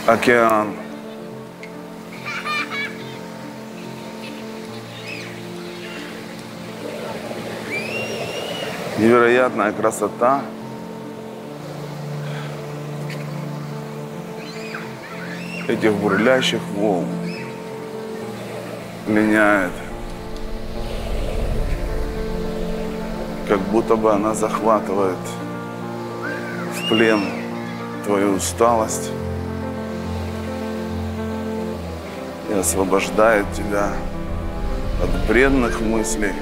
океан. Невероятная красота. Этих бурлящих волн меняет. Как будто бы она захватывает в плен твою усталость и освобождает тебя от бредных мыслей,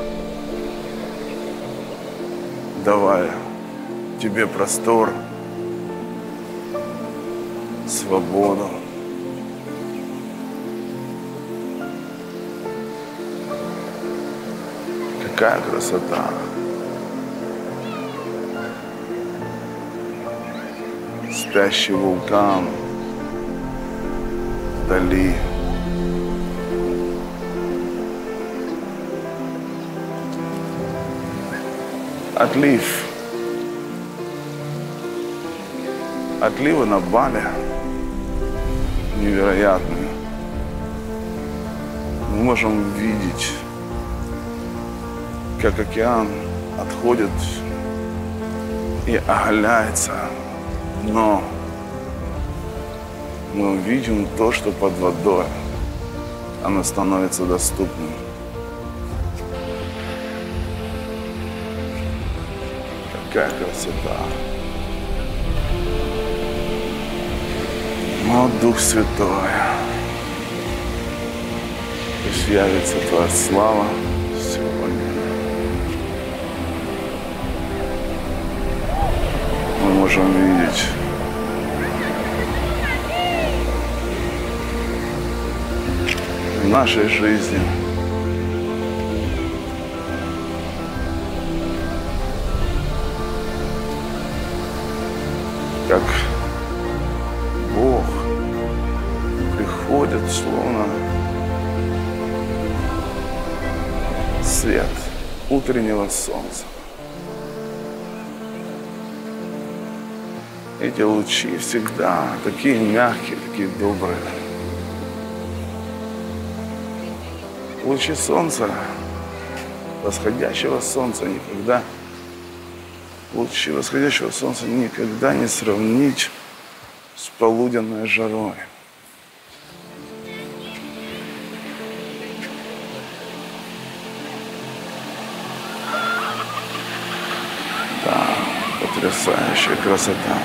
давая тебе простор, свободу. Какая красота! Спящий вулкан вдали. Отлив. Отливы на Бали невероятные. Мы можем видеть, как океан отходит и оголяется, но мы увидим то, что под водой оно становится доступным. Какая красота! О, Дух Святой, пусть явится Твоя слава сегодня. Мы можем видеть в нашей жизни как Бог приходит, словно свет утреннего солнца. Эти лучи всегда такие мягкие, такие добрые. Лучи солнца, восходящего солнца никогда, лучи восходящего солнца никогда не сравнить с полуденной жарой. Да, потрясающая красота.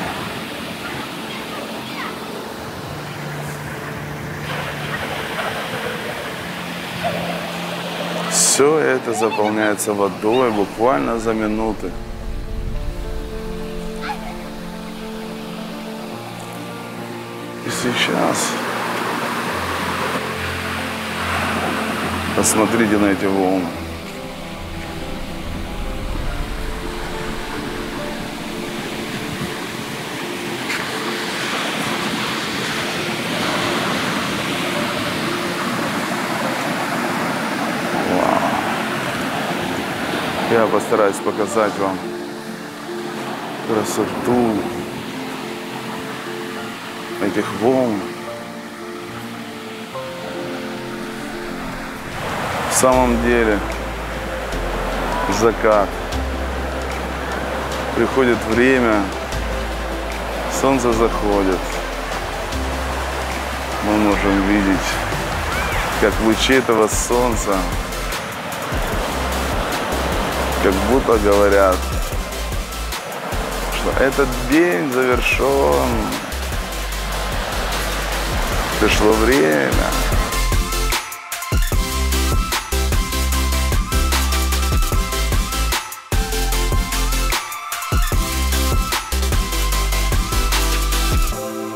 Все это заполняется водой буквально за минуты. И сейчас посмотрите на эти волны. Я постараюсь показать вам красоту этих волн. В самом деле, закат. Приходит время, солнце заходит. Мы можем видеть, как лучи этого солнца как будто говорят, что этот день завершен. Пришло время